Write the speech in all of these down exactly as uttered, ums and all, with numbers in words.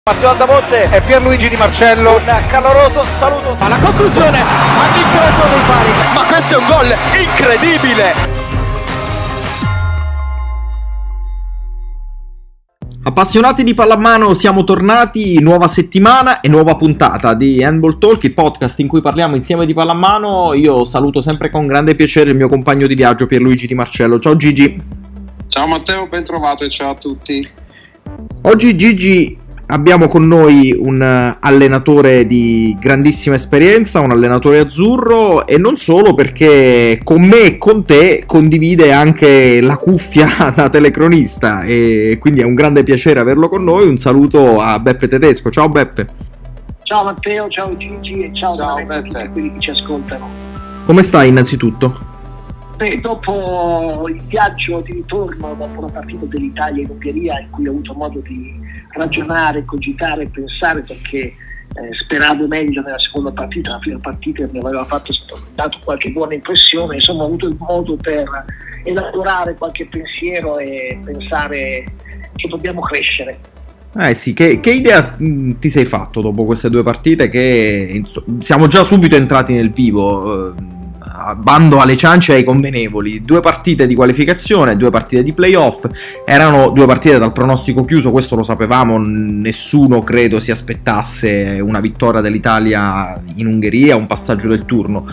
Matteo Aldamonte e Pierluigi Di Marcello, un caloroso saluto alla conclusione all'ingresso dei pali. Ma questo è un gol incredibile! Appassionati di pallamano, siamo tornati, nuova settimana e nuova puntata di Handball Talk, il podcast in cui parliamo insieme di pallamano. Io saluto sempre con grande piacere il mio compagno di viaggio Pierluigi Di Marcello. Ciao Gigi. Ciao Matteo, ben trovato e ciao a tutti. Oggi Gigi abbiamo con noi un allenatore di grandissima esperienza, un allenatore azzurro, e non solo, perché con me e con te condivide anche la cuffia da telecronista, e quindi è un grande piacere averlo con noi. Un saluto a Beppe Tedesco. Ciao Beppe. Ciao Matteo, ciao Gigi e ciao, ciao a tutti quelli che ci ascoltano. Come stai innanzitutto? Beh, dopo il viaggio di ritorno, dopo la partita dell'Italia in Ungheria, in cui ho avuto modo di ragionare, cogitare e pensare, perché eh, speravo meglio nella seconda partita, la prima partita mi aveva fatto, dato qualche buona impressione, insomma ho avuto il modo per elaborare qualche pensiero e pensare che dobbiamo crescere. Eh sì, che, che idea mh, ti sei fatto dopo queste due partite che inso- siamo già subito entrati nel vivo, eh, bando alle ciance e ai convenevoli. Due partite di qualificazione, due partite di playoff, erano due partite dal pronostico chiuso, questo lo sapevamo, nessuno credo si aspettasse una vittoria dell'Italia in Ungheria, un passaggio del turno,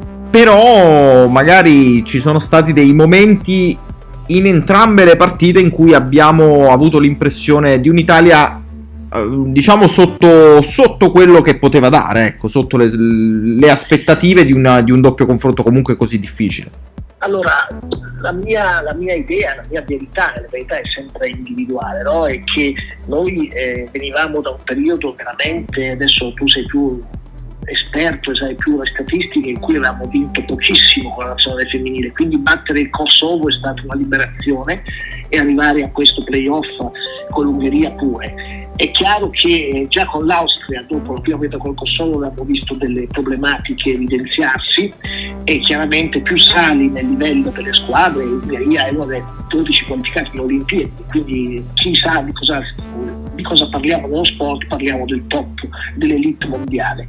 però magari ci sono stati dei momenti in entrambe le partite in cui abbiamo avuto l'impressione di un'Italia diciamo sotto, sotto quello che poteva dare, ecco, sotto le, le aspettative di, una, di un doppio confronto comunque così difficile. Allora, la mia, la mia idea, la mia verità, la verità è sempre individuale, no? È che noi eh, venivamo da un periodo veramente, adesso tu sei più esperto e sai più le statistiche, in cui avevamo vinto pochissimo con la nazionale femminile, quindi battere il Kosovo è stata una liberazione e arrivare a questo playoff con l'Ungheria pure. È chiaro che già con l'Austria, dopo la prima volta col Kosovo, abbiamo visto delle problematiche evidenziarsi, e chiaramente più sali nel livello delle squadre, l'Ungheria è una delle dodici qualificate alle Olimpiadi, quindi chi sa di cosa, di cosa parliamo nello sport, parliamo del top, dell'elite mondiale.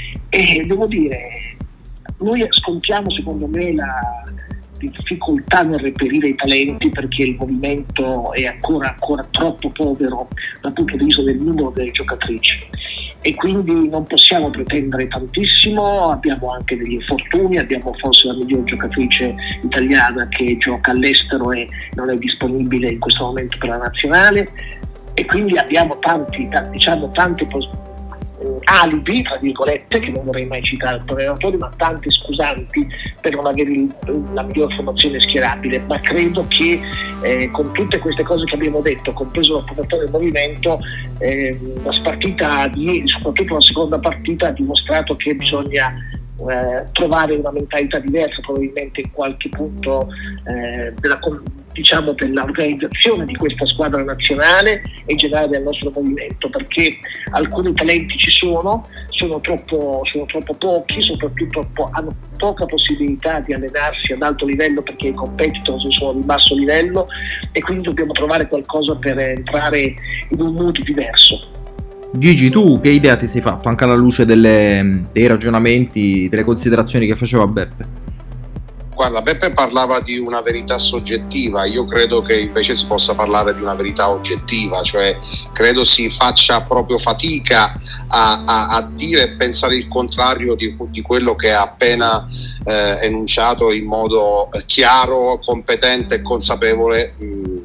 E devo dire, noi scontiamo secondo me la difficoltà nel reperire i talenti, perché il movimento è ancora, ancora troppo povero dal punto di vista del numero delle giocatrici, e quindi non possiamo pretendere tantissimo. Abbiamo anche degli infortuni, abbiamo forse la miglior giocatrice italiana che gioca all'estero e non è disponibile in questo momento per la nazionale, e quindi abbiamo tanti, diciamo tante possibilità, alibi, tra virgolette, che non vorrei mai citare per allenatori, ma tanti scusanti per non avere il, la miglior formazione schierabile. Ma credo che eh, con tutte queste cose che abbiamo detto, compreso la formazione del movimento, eh, la spartita di, soprattutto la seconda partita, ha dimostrato che bisogna eh, trovare una mentalità diversa, probabilmente in qualche punto eh, della diciamo dell'organizzazione di questa squadra nazionale e in generale del nostro movimento, perché alcuni talenti ci sono, sono troppo, sono troppo pochi, soprattutto po- hanno poca possibilità di allenarsi ad alto livello perché i competitors sono di basso livello, e quindi dobbiamo trovare qualcosa per entrare in un mood diverso. Gigi, tu che idea ti sei fatto anche alla luce delle, dei ragionamenti, delle considerazioni che faceva Beppe? Guarda, Beppe parlava di una verità soggettiva, io credo che invece si possa parlare di una verità oggettiva, cioè credo si faccia proprio fatica a, a, a dire e pensare il contrario di, di quello che ha appena eh, enunciato in modo chiaro, competente e consapevole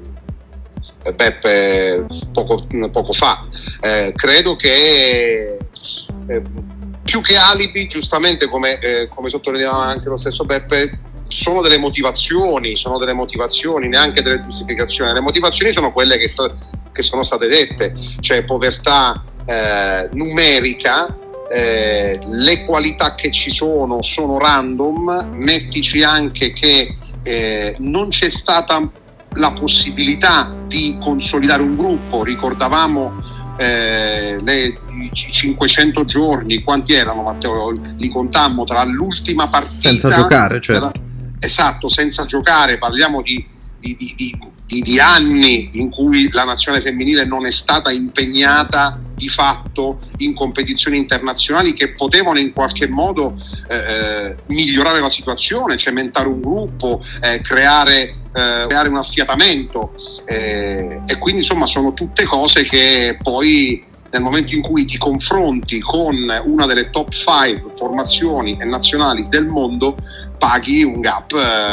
mh, Beppe poco, poco fa. Eh, credo che eh, più che alibi, giustamente come, eh, come sottolineava anche lo stesso Beppe, sono delle motivazioni, sono delle motivazioni, neanche delle giustificazioni. Le motivazioni sono quelle che, sta, che sono state dette, cioè povertà eh, numerica, eh, le qualità che ci sono sono random, mettici anche che eh, non c'è stata la possibilità di consolidare un gruppo. Ricordavamo eh, le, i cinquecento giorni, quanti erano Matteo? Li contammo tra l'ultima partita senza giocare, certo. Della, esatto, senza giocare, parliamo di, di, di, di di, di anni in cui la nazionale femminile non è stata impegnata di fatto in competizioni internazionali che potevano in qualche modo eh, migliorare la situazione, cementare un gruppo, eh, creare, eh, creare un affiatamento, eh, e quindi insomma sono tutte cose che poi nel momento in cui ti confronti con una delle top five formazioni nazionali del mondo paghi un gap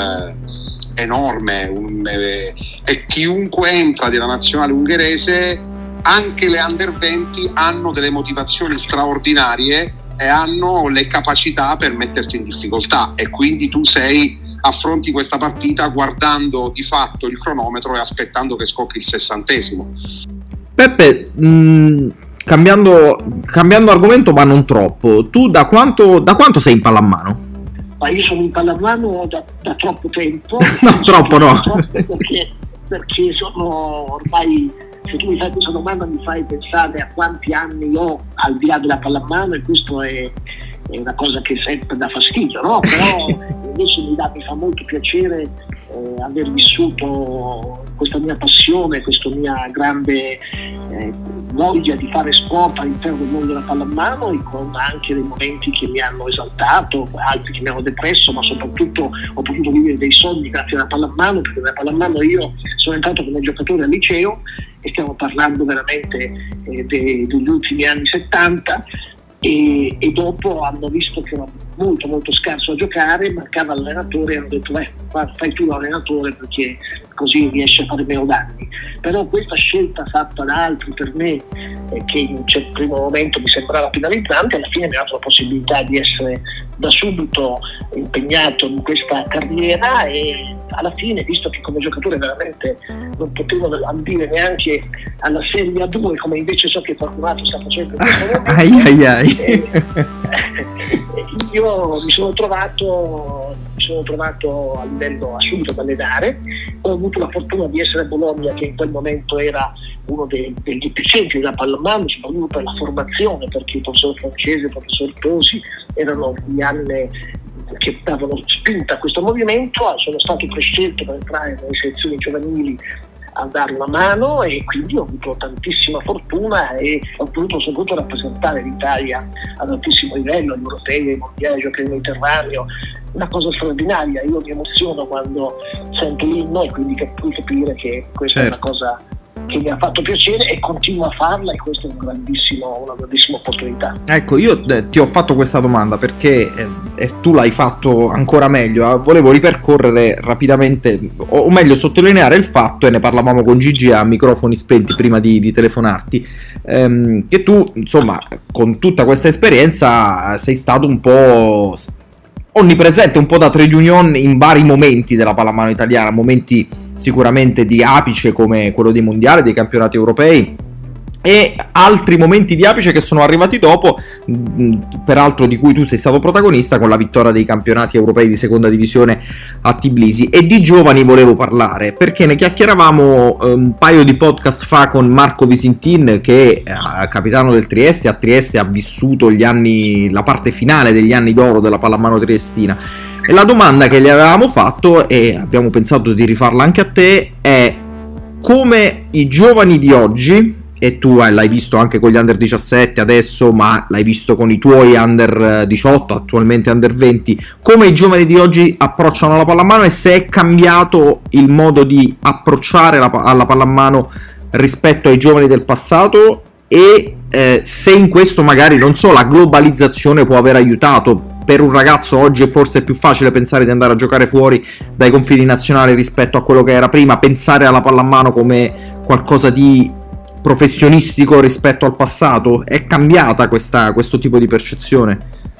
eh, enorme, un, eh, e chiunque entra della nazionale ungherese, anche le under venti, hanno delle motivazioni straordinarie e hanno le capacità per metterti in difficoltà, e quindi tu sei affronti questa partita guardando di fatto il cronometro e aspettando che scocchi il sessantesimo. Peppe, mh, cambiando, cambiando argomento ma non troppo, tu da quanto, da quanto sei in pallamano? Ma io sono in pallamano da, da troppo tempo. No, troppo no. Troppo perché, perché sono ormai, se tu mi fai questa domanda mi fai pensare a quanti anni ho al di là della pallamano, e questo è, è una cosa che sempre dà fastidio, no? Però invece mi, dà, mi fa molto piacere eh, aver vissuto questa mia passione, questa mia grande eh, voglia di fare sport all'interno del mondo della pallamano, e con anche dei momenti che mi hanno esaltato, altri che mi hanno depresso, ma soprattutto ho potuto vivere dei sogni grazie alla pallamano, perché nella pallamano io sono entrato come giocatore al liceo, e stiamo parlando veramente eh, de, degli ultimi anni settanta, e, e dopo hanno visto che ero molto molto scarso a giocare, mancava l'allenatore e hanno detto beh, fai tu l'allenatore perché così riesci a fare meno danni. Però questa scelta fatta da altri per me, eh, che in un primo momento mi sembrava penalizzante, alla fine mi ha dato la possibilità di essere da subito impegnato in questa carriera, e alla fine, visto che come giocatore veramente non potevo ambire neanche alla Serie A due, come invece so che qualcuno sta facendo in questo momento, ai, ai, ai. Eh, io mi sono trovato mi sono trovato a livello assoluto ad allenare. Ho avuto la fortuna di essere a Bologna, che in quel momento era uno dei, degli epicentri della pallamano, soprattutto per la formazione, perché il professor Francese e il professor Tosi erano gli anni che davano spinta a questo movimento. Sono stato prescelto per entrare nelle sezioni giovanili a dare una mano, e quindi ho avuto tantissima fortuna e ho potuto soprattutto rappresentare l'Italia ad altissimo livello, agli europei, ai mondiali, ai giochi del Mediterraneo. Una cosa straordinaria, io mi emoziono quando sento l'inno, e quindi puoi capire che questa certo. è una cosa che mi ha fatto piacere e continuo a farla, e questa è un grandissimo, una grandissima opportunità. Ecco, io eh, ti ho fatto questa domanda perché eh, e tu l'hai fatto ancora meglio, eh, volevo ripercorrere rapidamente, o, o meglio sottolineare il fatto, e ne parlavamo con Gigi a microfoni spenti prima di, di telefonarti, ehm, che tu insomma con tutta questa esperienza sei stato un po' onnipresente, un po' da trade union in vari momenti della pallamano italiana, momenti sicuramente di apice come quello dei mondiali, dei campionati europei, e altri momenti di apice che sono arrivati dopo, peraltro di cui tu sei stato protagonista con la vittoria dei campionati europei di seconda divisione a Tbilisi. E di giovani volevo parlare perché ne chiacchieravamo un paio di podcast fa con Marco Visintin, che è capitano del Trieste. A Trieste ha vissuto gli anni, la parte finale degli anni d'oro della pallamano triestina, e la domanda che gli avevamo fatto, e abbiamo pensato di rifarla anche a te, è come i giovani di oggi, e tu l'hai visto anche con gli under diciassette adesso, ma l'hai visto con i tuoi under diciotto, attualmente under venti, come i giovani di oggi approcciano la pallamano, e se è cambiato il modo di approcciare la, alla pallamano rispetto ai giovani del passato, e eh, se in questo magari, non so, la globalizzazione può aver aiutato. Per un ragazzo oggi è forse più facile pensare di andare a giocare fuori dai confini nazionali rispetto a quello che era prima, pensare alla pallamano come qualcosa di professionistico rispetto al passato. È cambiata questa, questo tipo di percezione?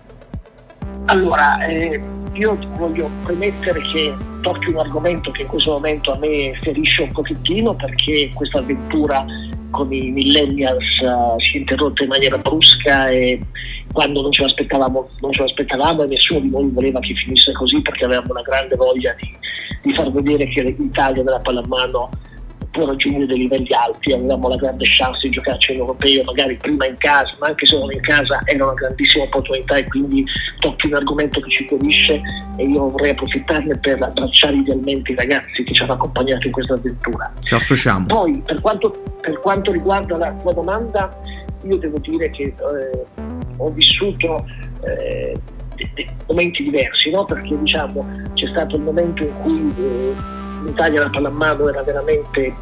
Allora, eh, io voglio premettere che tocchi un argomento che in questo momento a me ferisce un pochettino, perché questa avventura con i millennials uh, si è interrotta in maniera brusca, e quando non ce l'aspettavamo, non ce l'aspettavamo e nessuno di noi voleva che finisse così, perché avevamo una grande voglia di, di far vedere che l'Italia della pallamano per raggiungere dei livelli alti. Avevamo la grande chance di giocarci in europeo, magari prima in casa, ma anche se non in casa era una grandissima opportunità, e quindi tocchi un argomento che ci colpisce e io vorrei approfittarne per abbracciare idealmente i ragazzi che ci hanno accompagnato in questa avventura. Ci associamo. Poi per quanto, per quanto riguarda la tua domanda, io devo dire che eh, ho vissuto eh, dei momenti diversi, no? Perché diciamo c'è stato il momento in cui eh, l'Italia la pallamano era veramente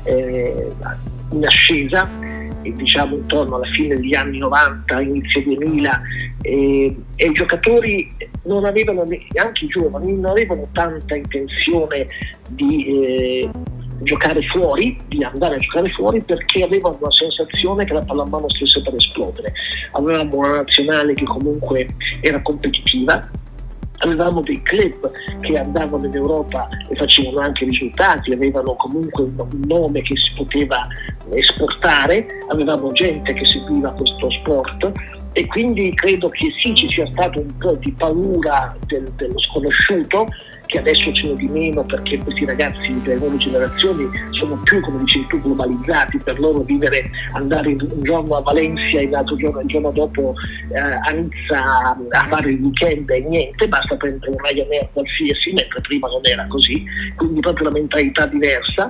eh, in ascesa, e diciamo intorno alla fine degli anni novanta, inizio duemila, eh, e i giocatori non avevano, anche i giovani, non avevano tanta intenzione di eh, giocare fuori, di andare a giocare fuori, perché avevano la sensazione che la pallamano stesse per esplodere. Avevamo una nazionale che comunque era competitiva, avevamo dei club che andavano in Europa e facevano anche risultati, avevano comunque un nome che si poteva esportare, avevamo gente che seguiva questo sport, e quindi credo che sì, ci sia stato un po' di paura del, dello sconosciuto, che adesso ce n'è di meno, perché questi ragazzi delle nuove generazioni sono più, come dicevi tu, globalizzati. Per loro vivere, andare un giorno a Valencia e l'altro giorno, il giorno dopo eh, a Nizza a fare il weekend e niente, basta prendere un Ryanair qualsiasi, mentre prima non era così, quindi proprio la mentalità diversa.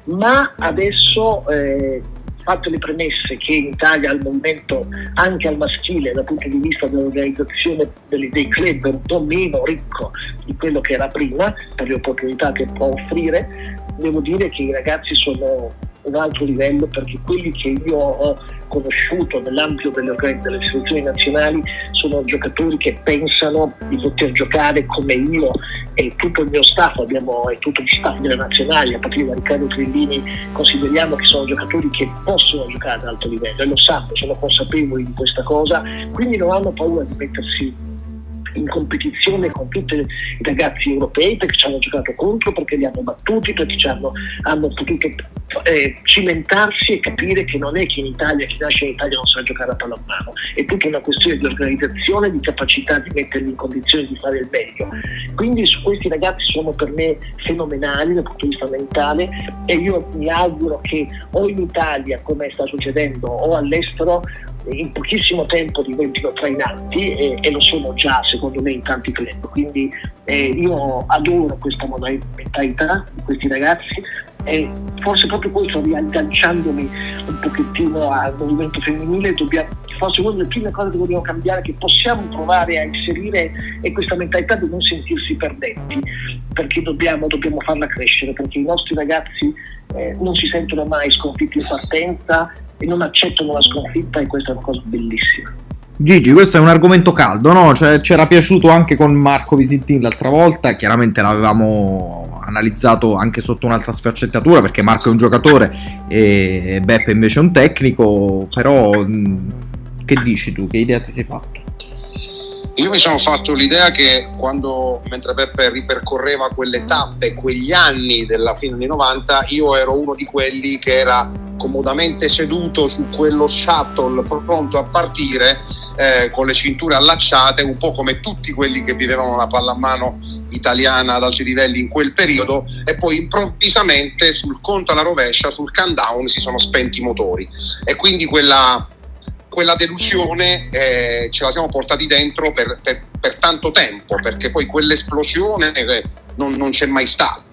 Ma adesso eh, fatte le premesse che in Italia al movimento anche al maschile dal punto di vista dell'organizzazione dei, dei club è un po' meno ricco di quello che era prima per le opportunità che può offrire, devo dire che i ragazzi sono un altro livello, perché quelli che io ho conosciuto nell'ambito delle, delle selezioni nazionali sono giocatori che pensano di poter giocare come io e tutto il mio staff, abbiamo, e tutto il staff delle nazionali, a partire da Riccardo Trillini, consideriamo che sono giocatori che possono giocare ad alto livello e lo sanno, sono consapevoli di questa cosa, quindi non hanno paura di mettersi in competizione con tutti i ragazzi europei, perché ci hanno giocato contro, perché li hanno battuti, perché ci hanno, hanno potuto eh, cimentarsi e capire che non è che in Italia, chi nasce in Italia non sa giocare a pallamano, è tutta una questione di organizzazione, di capacità di metterli in condizioni di fare il meglio. Quindi su questi ragazzi sono per me fenomenali dal punto di vista mentale, e io mi auguro che o in Italia, come sta succedendo, o all'estero, in pochissimo tempo diventino trainanti, e, e lo sono già secondo me in tanti club. Quindi eh, io adoro questa mentalità di questi ragazzi, e forse proprio questo, riagganciandomi un pochettino al movimento femminile, dobbiamo, forse una delle prime cose che dobbiamo cambiare, che possiamo provare a inserire, è questa mentalità di non sentirsi perdenti, perché dobbiamo, dobbiamo farla crescere, perché i nostri ragazzi eh, non si sentono mai sconfitti in partenza e non accettano la sconfitta, e questa è una cosa bellissima. Gigi, questo è un argomento caldo, no? Cioè, c'era piaciuto anche con Marco Visintin l'altra volta, chiaramente l'avevamo analizzato anche sotto un'altra sfaccettatura, perché Marco è un giocatore e Beppe invece è un tecnico, però che dici tu? Che idea ti sei fatto? Io mi sono fatto l'idea che quando, mentre Beppe ripercorreva quelle tappe, quegli anni della fine anni novanta, io ero uno di quelli che era comodamente seduto su quello shuttle pronto a partire, eh, con le cinture allacciate, un po' come tutti quelli che vivevano la pallamano italiana ad alti livelli in quel periodo, e poi improvvisamente sul conto alla rovescia, sul countdown, si sono spenti i motori, e quindi quella quella delusione eh, ce la siamo portati dentro per, per, per tanto tempo, perché poi quell'esplosione eh, non, non c'è mai stata,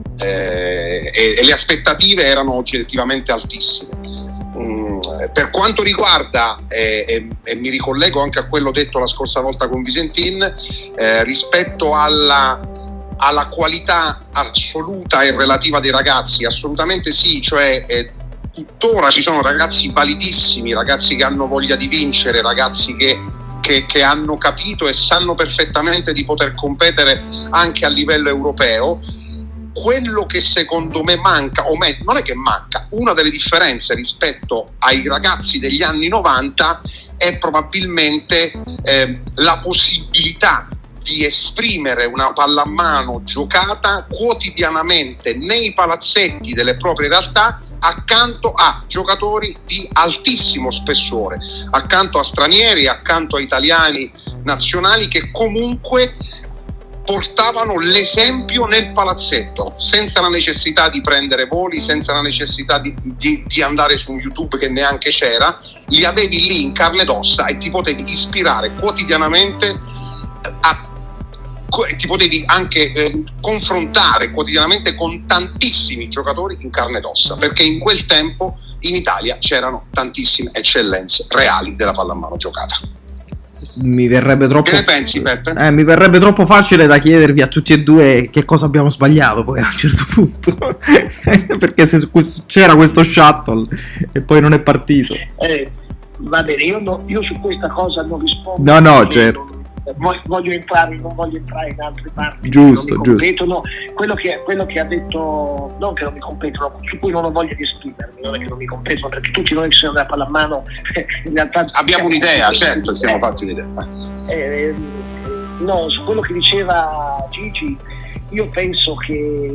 eh, e, e le aspettative erano oggettivamente altissime. Mm, per quanto riguarda, eh, e, e mi ricollego anche a quello detto la scorsa volta con Visintin, eh, rispetto alla alla qualità assoluta e relativa dei ragazzi, assolutamente sì, cioè eh, tuttora ci sono ragazzi validissimi, ragazzi che hanno voglia di vincere, ragazzi che, che, che hanno capito e sanno perfettamente di poter competere anche a livello europeo. Quello che secondo me manca, o meglio, non è che manca, una delle differenze rispetto ai ragazzi degli anni novanta è probabilmente eh, la possibilità di esprimere una pallamano giocata quotidianamente nei palazzetti delle proprie realtà, accanto a giocatori di altissimo spessore, accanto a stranieri, accanto a italiani nazionali che comunque portavano l'esempio nel palazzetto, senza la necessità di prendere voli, senza la necessità di, di, di andare su YouTube, che neanche c'era. Li avevi lì in carne ed ossa e ti potevi ispirare quotidianamente a ti potevi anche eh, confrontare quotidianamente con tantissimi giocatori in carne ed ossa, perché in quel tempo in Italia c'erano tantissime eccellenze reali della pallamano giocata. Mi verrebbe troppo... Che ne pensi, Peppe? Eh, mi verrebbe troppo facile da chiedervi a tutti e due che cosa abbiamo sbagliato poi a un certo punto. Perché se c'era questo shuttle e poi non è partito. Eh, va bene, io, no, io su questa cosa non rispondo. No, no, certo. Non, voglio entrare, non voglio entrare in altre parti. Giusto, che non mi giusto. competono. Quello che, quello che ha detto, non che non mi competono, su cui non ho voglia di esprimermi, non è che non mi competono, perché tutti noi che siamo della pallamano in realtà abbiamo un'idea, certo, stiamo eh, fatti un'idea. Eh, no, su quello che diceva Gigi, io penso che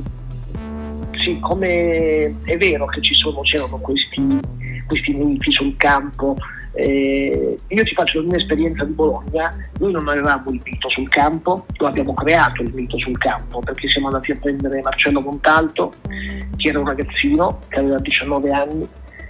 sì, come è vero che ci sono, c'erano questi, questi miti sul campo. Eh, io ti faccio la mia esperienza di Bologna. Noi non avevamo il mito sul campo, lo abbiamo creato il mito sul campo, perché siamo andati a prendere Marcello Montalto, che era un ragazzino che aveva diciannove anni,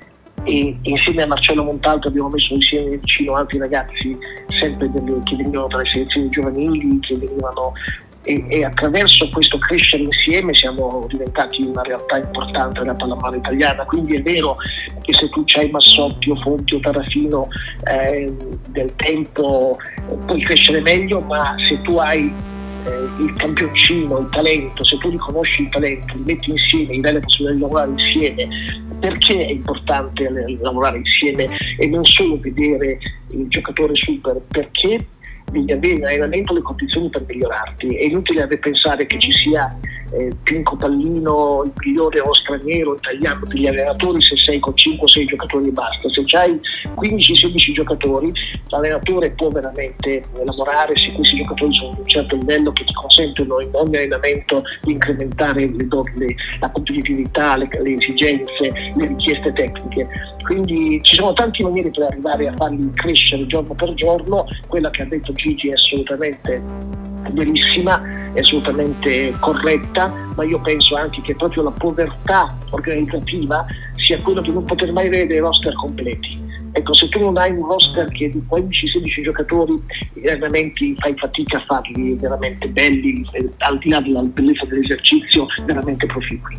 e insieme a Marcello Montalto abbiamo messo insieme vicino altri ragazzi sempre delle, che venivano dalle selezioni giovanili, che venivano e, e attraverso questo crescere insieme siamo diventati una realtà importante della pallamano italiana. Quindi è vero che se tu c'hai Massotti o Fonti o Tarafino eh, del tempo puoi crescere meglio, ma se tu hai eh, il campioncino, il talento, se tu riconosci il talento, li metti insieme, gli dai la possibilità di lavorare insieme, perché è importante lavorare insieme e non solo vedere il giocatore super? Perché devi avere in allenamento le condizioni per migliorarti. È inutile pensare che ci sia eh, Pinco Pallino, il migliore o straniero, italiano degli allenatori se sei con cinque o sei giocatori e basta. Se hai quindici sedici giocatori, l'allenatore può veramente lavorare se questi giocatori sono di un certo livello che ti consentono in ogni allenamento di incrementare le, le, la competitività, le, le esigenze, le richieste tecniche. Quindi ci sono tante maniere per arrivare a farli crescere giorno per giorno. Quella che ha detto Gigi è assolutamente verissima, è assolutamente corretta, ma io penso anche che proprio la povertà organizzativa sia quello di non poter mai vedere roster completi. Ecco, se tu non hai un roster che di quindici sedici giocatori, veramente fai fatica a farli veramente belli, al di là della bellezza dell'esercizio, veramente proficui.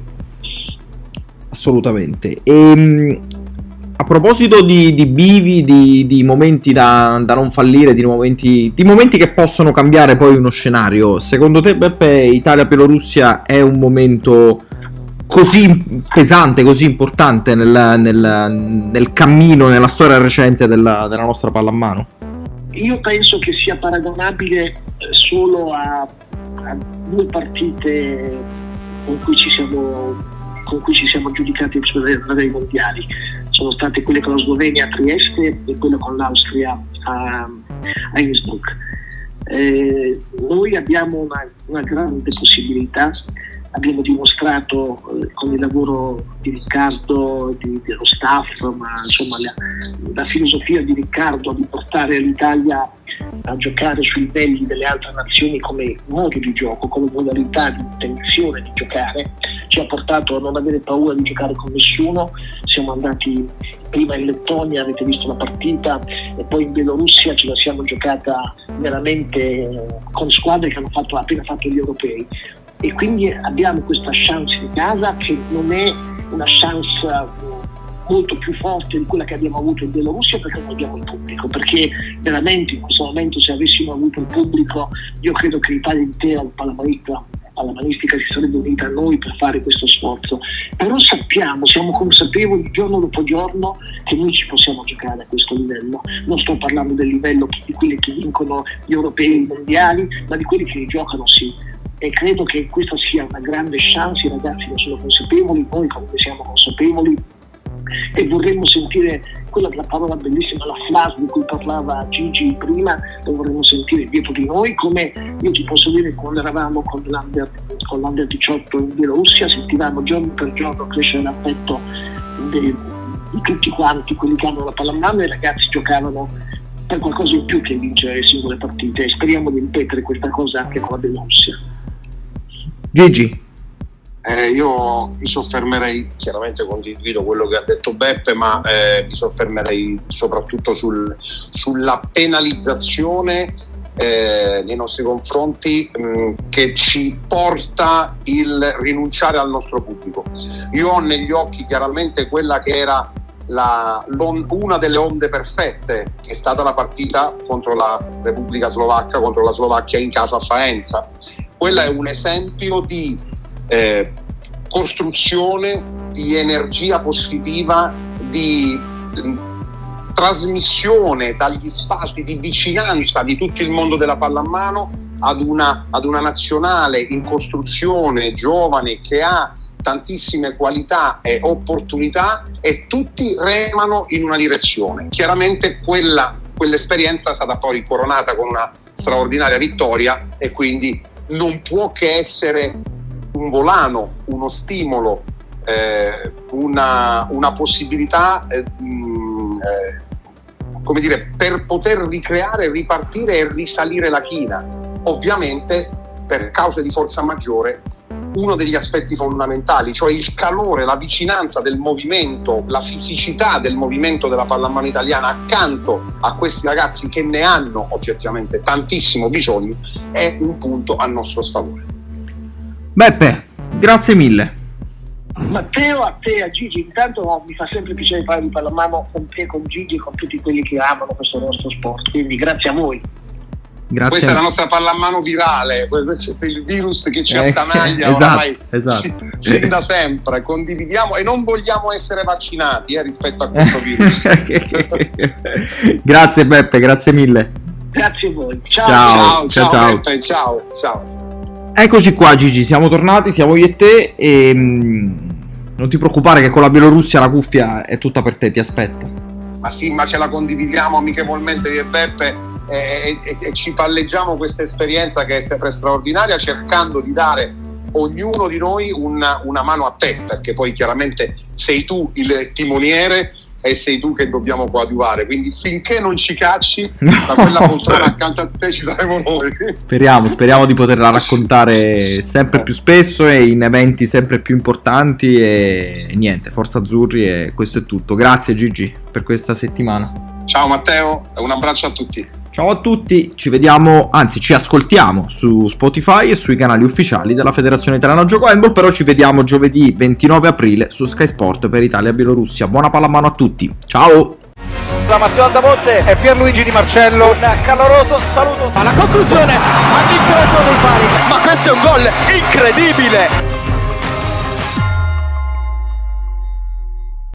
Assolutamente. E a proposito di, di bivi, di, di momenti da, da non fallire, di momenti, di momenti che possono cambiare poi uno scenario, secondo te, Beppe, Italia-Bielorussia è un momento così pesante, così importante nel, nel, nel cammino, nella storia recente della, della nostra pallamano? Io penso che sia paragonabile solo a, a due partite con cui ci siamo con cui ci siamo giudicati ai mondiali. Sono state quelle con la Slovenia a Trieste e quelle con l'Austria a, a Innsbruck. Eh, noi abbiamo una, una grande possibilità, abbiamo dimostrato eh, con il lavoro di Riccardo, di, dello staff, ma insomma la, la filosofia di Riccardo di portare l'Italia a giocare sui livelli delle altre nazioni come modo di gioco, come modalità di intenzione di giocare, ci ha portato a non avere paura di giocare con nessuno. Siamo andati prima in Lettonia, avete visto la partita, e poi in Bielorussia ce la siamo giocata veramente con squadre che hanno fatto, appena fatto gli europei, e quindi abbiamo questa chance di casa che non è una chance molto più forte di quella che abbiamo avuto in Bielorussia, perché non abbiamo il pubblico, perché veramente in questo momento se avessimo avuto il pubblico io credo che l'Italia intera, la pallamanista, pallamanistica, si sarebbe unita a noi per fare questo sforzo. Però sappiamo, siamo consapevoli giorno dopo giorno che noi ci possiamo giocare a questo livello. Non sto parlando del livello di quelli che vincono gli europei, i mondiali, ma di quelli che li giocano, sì. E credo che questa sia una grande chance, i ragazzi ne sono consapevoli, noi comunque siamo consapevoli, e vorremmo sentire quella la parola bellissima, la flash di cui parlava Gigi prima, lo vorremmo sentire dietro di noi, come io ti posso dire quando eravamo con l'Under, con l'Under diciotto in Bielorussia, sentivamo giorno per giorno crescere l'affetto di tutti quanti quelli che hanno la pallamano, e i ragazzi giocavano per qualcosa in più che vincere le singole partite, e speriamo di ripetere questa cosa anche con la Bielorussia. Gigi. Eh, io mi soffermerei, chiaramente condivido quello che ha detto Beppe, ma eh, mi soffermerei soprattutto sul, sulla penalizzazione eh, nei nostri confronti mh, che ci porta il rinunciare al nostro pubblico. Io ho negli occhi chiaramente quella che era la, una delle onde perfette, che è stata la partita contro la Repubblica Slovacca, contro la Slovacchia in casa a Faenza. Quella è un esempio di Eh, costruzione, di energia positiva, di eh, trasmissione dagli spazi di vicinanza di tutto il mondo della pallamano ad una, ad una nazionale in costruzione, giovane, che ha tantissime qualità e opportunità, e tutti remano in una direzione. Chiaramente quella, quell'esperienza è stata poi coronata con una straordinaria vittoria, e quindi non può che essere un volano, uno stimolo, eh, una, una possibilità eh, mh, eh, come dire, per poter ricreare, ripartire e risalire la china. Ovviamente, per cause di forza maggiore, uno degli aspetti fondamentali, cioè il calore, la vicinanza del movimento, la fisicità del movimento della pallamano italiana accanto a questi ragazzi che ne hanno oggettivamente tantissimo bisogno, è un punto a nostro sfavore. Beppe, grazie mille. Matteo, a te, a Gigi, intanto no, mi fa sempre piacere parlare di pallamano con te, con Gigi e con tutti quelli che amano questo nostro sport, quindi grazie a voi. Grazie. Questa è la nostra pallamano virale, questo è il virus che ci eh, attanaglia esatto, ormai esatto. sin da sempre. Condividiamo e non vogliamo essere vaccinati eh, rispetto a questo virus. Grazie Beppe, grazie mille. Grazie a voi. Ciao, Ciao, Ciao, ciao, ciao. Beppe, ciao, ciao. Eccoci qua Gigi, siamo tornati, siamo io e te, e mh, non ti preoccupare che con la Bielorussia la cuffia è tutta per te, ti aspetto. Ma sì, ma ce la condividiamo amichevolmente io e Beppe, e, e, e ci palleggiamo questa esperienza che è sempre straordinaria, cercando di dare ognuno di noi una, una mano a te, perché poi chiaramente sei tu il timoniere e sei tu che dobbiamo coadiuvare, quindi finché non ci cacci No. da quella poltrona accanto a te ci saremo noi. Speriamo, speriamo di poterla raccontare sempre più spesso e in eventi sempre più importanti, e niente, forza azzurri, e questo è tutto. Grazie Gigi per questa settimana. Ciao Matteo, un abbraccio a tutti. Ciao a tutti, ci vediamo, anzi ci ascoltiamo su Spotify e sui canali ufficiali della Federazione Italiana Gioco Handball, però ci vediamo giovedì ventinove aprile su Sky Sport per Italia-Bielorussia. Buona pallamano a tutti, ciao! Da Matteo Andamonte e Pierluigi Di Marcello, un caloroso saluto alla conclusione, all'ingresso dei pali. Ma questo è un gol incredibile!